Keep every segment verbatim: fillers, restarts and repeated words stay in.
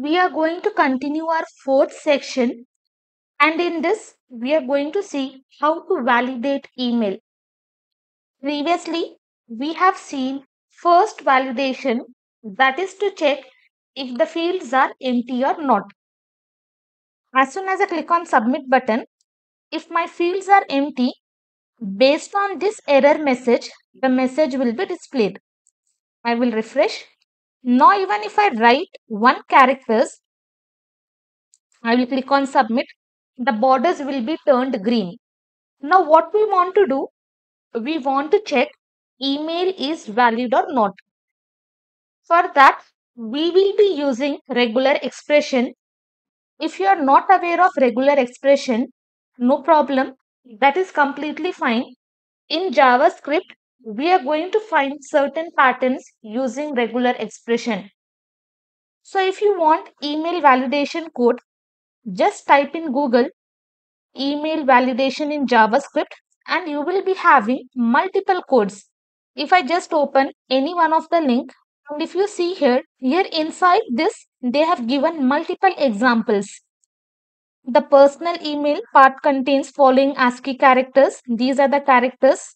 we are going to continue our fourth section, and in this we are going to see how to validate email. Previously, we have seen first validation, that is to check if the fields are empty or not. As soon as I click on submit button, if my fields are empty, based on this error message, the message will be displayed. I will refresh. Now even if I write one characters, I will click on submit, the borders will be turned green. Now what we want to do, we want to check email is valid or not. For that, we will be using regular expression. If you are not aware of regular expression, no problem, that is completely fine. In JavaScript, we are going to find certain patterns using regular expression. So if you want email validation code, just type in Google email validation in JavaScript and you will be having multiple codes. If I just open any one of the link, and if you see here, here inside this, they have given multiple examples. The personal email part contains following ASCII characters. These are the characters.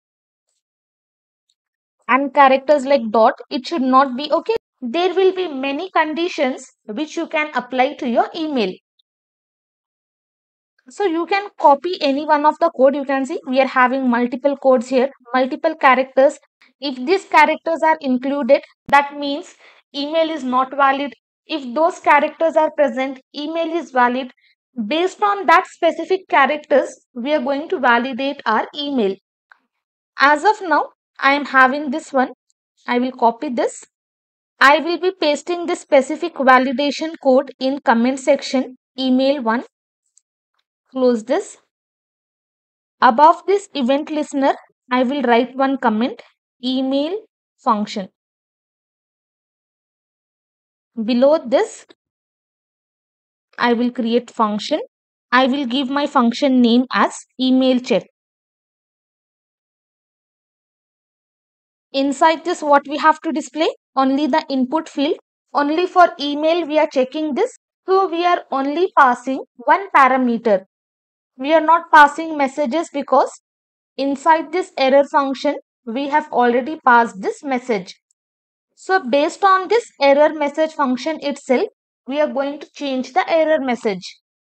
And characters like dot, it should not be okay. There will be many conditions which you can apply to your email. So you can copy any one of the code. You can see we are having multiple codes here, multiple characters. If these characters are included, that means email is not valid. If those characters are present, email is valid. Based on that specific characters, we are going to validate our email. As of now, I am having this one. I will copy this. I will be pasting this specific validation code in comment section, email one. Close this. Above this event listener, I will write one comment, email function. Below this, I will create function. I will give my function name as email check. Inside this, what we have to display? Only the input field. Only for email we are checking this. So we are only passing one parameter. We are not passing messages because inside this error function, we have already passed this message. So based on this error message function itself, we are going to change the error message.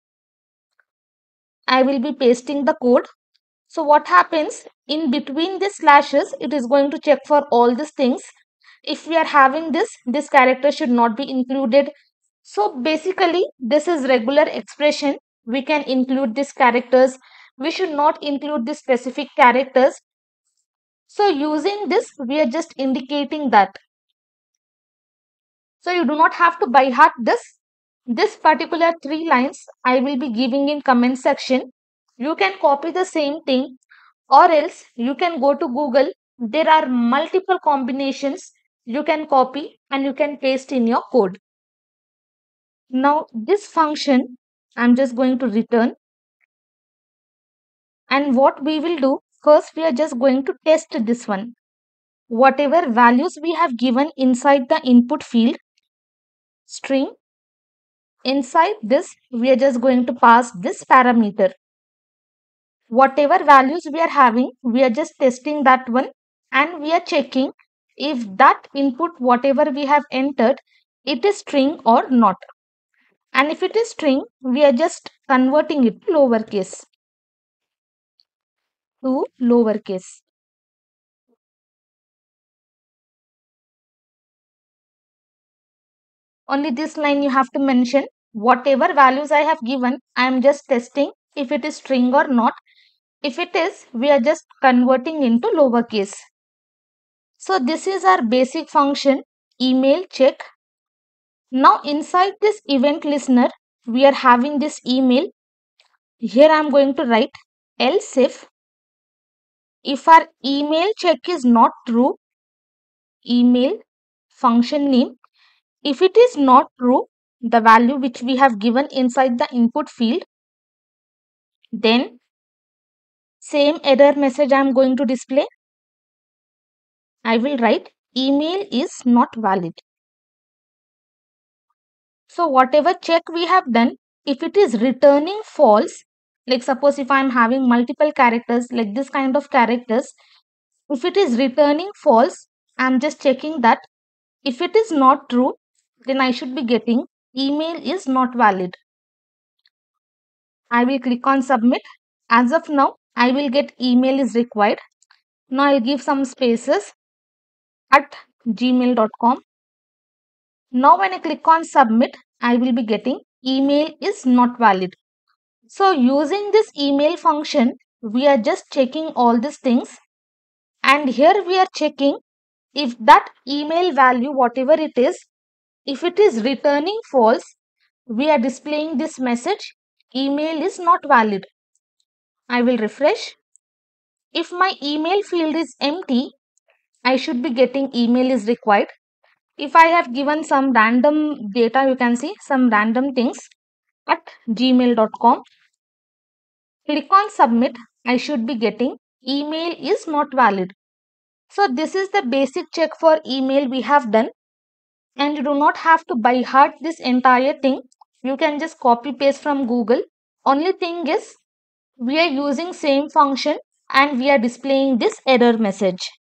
I will be pasting the code. So what happens in between the slashes, it is going to check for all these things. If we are having this, this character should not be included. So basically, this is regular expression. We can include these characters. We should not include the specific characters. So using this, we are just indicating that. So you do not have to by heart this. This particular three lines I will be giving in comment section. You can copy the same thing or else you can go to Google. There are multiple combinations you can copy and you can paste in your code. Now this function I'm just going to return. And what we will do, first we are just going to test this one. Whatever values we have given inside the input field, string, inside this, we are just going to pass this parameter. Whatever values we are having, we are just testing that one and we are checking if that input, whatever we have entered, it is string or not. And if it is string, we are just converting it to lowercase. To lowercase. Only this line you have to mention. Whatever values I have given, I am just testing if it is string or not. If it is, we are just converting into lowercase. So this is our basic function, email check. Now inside this event listener, we are having this email. Here I am going to write else if, if our email check is not true, email function name. If it is not true, the value which we have given inside the input field, then same error message I am going to display. I will write email is not valid. So whatever check we have done, if it is returning false, like suppose if I am having multiple characters like this kind of characters, if it is returning false, I am just checking that. If it is not true, then I should be getting email is not valid. I will click on submit. As of now, I will get email is required. Now I'll give some spaces at gmail dot com. Now when I click on submit, I will be getting email is not valid. So using this email function, we are just checking all these things, and here we are checking if that email value, whatever it is, if it is returning false, we are displaying this message, email is not valid. I will refresh. If my email field is empty, I should be getting email is required. If I have given some random data, you can see some random things at gmail dot com. Click on submit, I should be getting email is not valid. So this is the basic check for email we have done, and you do not have to by heart this entire thing. You can just copy paste from Google. Only thing is we are using same function and we are displaying this error message.